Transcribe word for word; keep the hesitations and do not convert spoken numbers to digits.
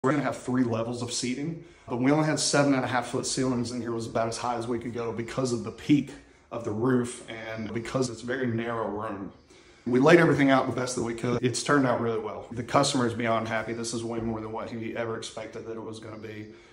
We're gonna have three levels of seating, but we only had seven and a half foot ceilings, and here was about as high as we could go because of the peak of the roof and because it's a very narrow room. We laid everything out the best that we could. It's turned out really well. The customer is beyond happy. This is way more than what he ever expected that it was gonna be.